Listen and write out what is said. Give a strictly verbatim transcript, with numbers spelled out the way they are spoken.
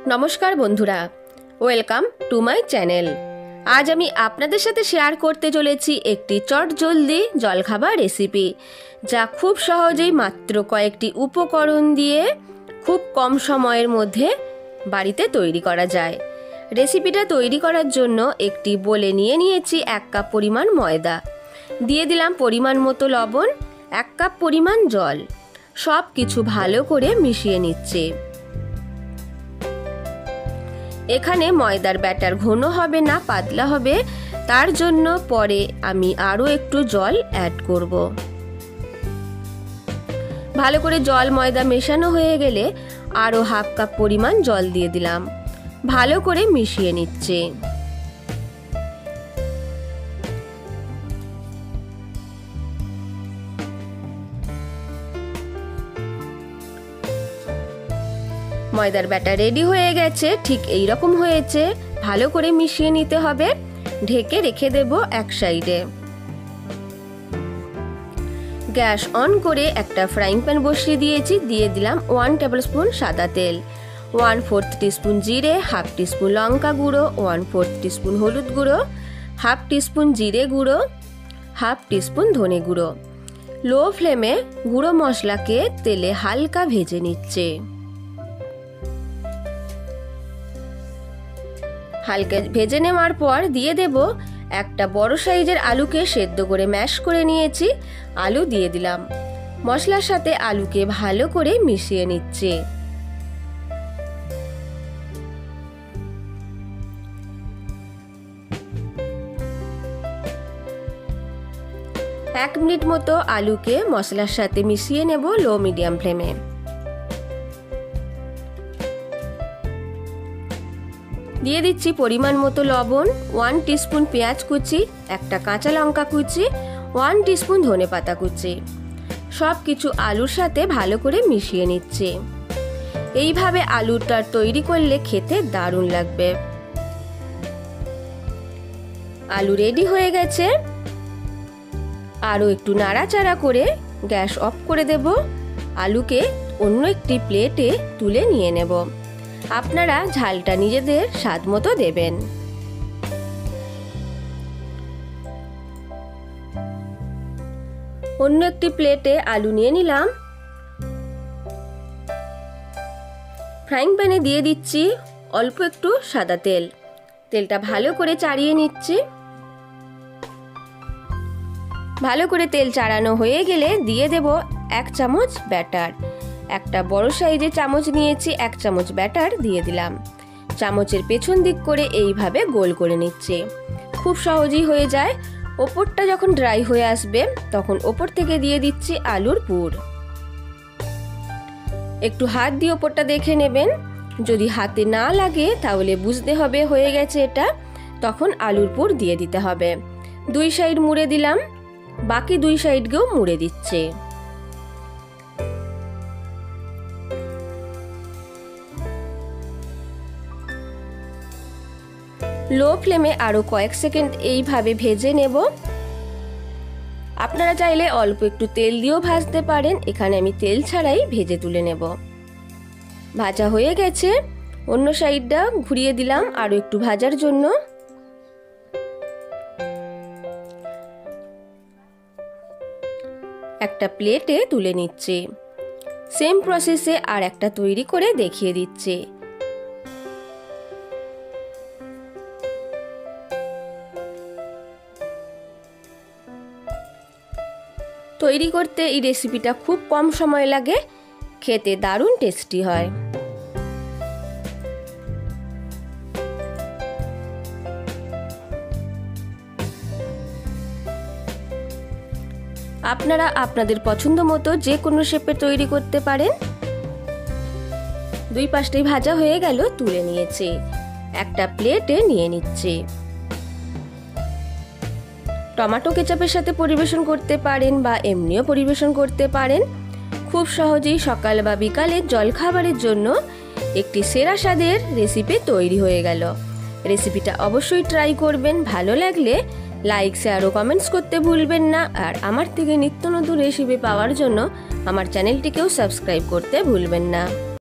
নমস্কার বন্ধুরা, welcome to my channel. আজ আমি আপনাদের সাথে শেয়ার করতে চলেছি একটি চটজলদি জলখাবার রেসিপি, যা খুব সহজেই মাত্র কয়েকটি উপকরণ দিয়ে খুব কম সময়ের মধ্যে বাড়িতে তৈরি করা যায়। রেসিপিটা তৈরি করার জন্য একটি বোলে নিয়ে নিয়েছি এক কাপ পরিমাণ ময়দা, দিয়ে দিলাম পরিমাণ মতো লবণ, এক কাপ পরিমাণ জল। সব কিছু ভালো করে মিশিয়ে নিচ্ছে। এখানে ময়দার ব্যাটার ঘন হবে না, পাতলা হবে, তার জন্য পরে আমি আরও একটু জল অ্যাড করব। ভালো করে জল ময়দা মেশানো হয়ে গেলে আরও হাফ কাপ পরিমাণ জল দিয়ে দিলাম। ভালো করে মিশিয়ে নিচ্ছে। ময়দার ব্যাটার রেডি হয়ে গেছে, ঠিক এই রকম হয়েছে। ভালো করে মিশিয়ে নিতে হবে। ঢেকে রেখে দেব এক সাইডে। গ্যাস অন করে একটা ফ্রাইং প্যান বসিয়ে দিয়েছি। দিয়ে দিলাম ওয়ান টেবিল স্পুন সাদা তেল, ওয়ান ফোর্থ টিস্পুন জিরে, হাফ টিস্পুন লঙ্কা গুঁড়ো, ওয়ান ফোর্থ টিস্পুন হলুদ গুঁড়ো, হাফ টিস্পুন জিরে গুঁড়ো, হাফ টিস্পুন ধনে গুঁড়ো। লো ফ্লেমে গুঁড়ো মশলাকে তেলে হালকা ভেজে নিচ্ছে। হালকা ভেজে নেওয়ার পর দিয়ে দেব একটা বড় সাইজের আলুকে সেদ্ধ করে ম্যাশ করে নিয়েছি। আলু দিয়ে দিলাম। মশলার সাথে আলুকে ভালো করে মিশিয়ে নিচ্ছে। এক মিনিট মতো আলুকে মশলার সাথে মিশিয়ে নেব লো মিডিয়াম ফ্লেমে। দিয়ে দিচ্ছি পরিমাণ মতো লবণ, ওয়ান টিস্পুন পেঁয়াজ কুচি, একটা কাঁচা লঙ্কা কুচি, ওয়ান টিস্পুন ধনে পাতা কুচি। সব কিছু আলুর সাথে ভালো করে মিশিয়ে নিচ্ছে। এইভাবে আলুটা তৈরি করলে খেতে দারুণ লাগবে। আলু রেডি হয়ে গেছে। আরও একটু নাড়াচাড়া করে গ্যাস অফ করে দেব। আলুকে অন্য একটি প্লেটে তুলে নিয়ে নেব। আপনারা ঝালটা নিজেদের স্বাদ মতো দেবেন। অন্য একটি প্লেটে আলু নিয়ে নিলাম। ফ্রাইং প্যানে দিয়ে দিচ্ছি অল্প একটু সাদা তেল। তেলটা ভালো করে চাড়িয়ে নিচ্ছি। ভালো করে তেল চাড়ানো হয়ে গেলে দিয়ে দেব এক চামচ ব্যাটার। একটা বড় সাইজের চামচ নিয়েছি, এক চামচ ব্যাটার দিয়ে দিলাম। চামচের পেছন দিক করে এইভাবে গোল করে নিচ্ছে। খুব সহজেই হয়ে যায়। ওপরটা যখন ড্রাই হয়ে আসবে তখন ওপর থেকে দিয়ে দিচ্ছি আলুর পুর। একটু হাত দিয়ে ওপরটা দেখে নেবেন। যদি হাতে না লাগে তাহলে বুঝতে হবে হয়ে গেছে এটা, তখন আলুর পুর দিয়ে দিতে হবে। দুই সাইড মুড়ে দিলাম, বাকি দুই সাইডকেও মুড়ে দিচ্ছে। লো ফ্লেমে আরো কয়েক সেকেন্ড এইভাবে ভেজে নেব। আপনারা চাইলে অল্প একটু তেল দিয়েও ভাজতে পারেন। এখানে আমি তেল ছাড়াই ভেজে তুলে নেব। ভাজা হয়ে গেছে। অন্য সাইডটা ঘুরিয়ে দিলাম আরো একটু ভাজার জন্য। একটা প্লেটে তুলে নিচ্ছে। সেম প্রসেসে আর একটা তৈরি করে দেখিয়ে দিচ্ছে। তৈরি করতে এই রেসিপিটা খুব কম সময় লাগে, খেতে দারুণ টেস্টি হয়। আপনারা আপনাদের পছন্দ মতো যে কোনো শেপে তৈরি করতে পারেন। দুই পাশটাই ভাজা হয়ে গেল, তুলে নিয়েছে। একটা প্লেটে নিয়ে নিচ্ছে। টমেটো কেচাপের সাথে পরিবেশন করতে পারেন বা এমনিও পরিবেশন করতে পারেন। খুব সহজেই সকাল বা বিকালের জলখাবারের জন্য একটি সেরা স্বাদের রেসিপি তৈরি হয়ে গেল। রেসিপিটা অবশ্যই ট্রাই করবেন। ভালো লাগলে লাইক, শেয়ার ও কমেন্টস করতে ভুলবেন না। আর আমার থেকে নিত্য নতুন রেসিপি পাওয়ার জন্য আমার চ্যানেলটিকেও সাবস্ক্রাইব করতে ভুলবেন না।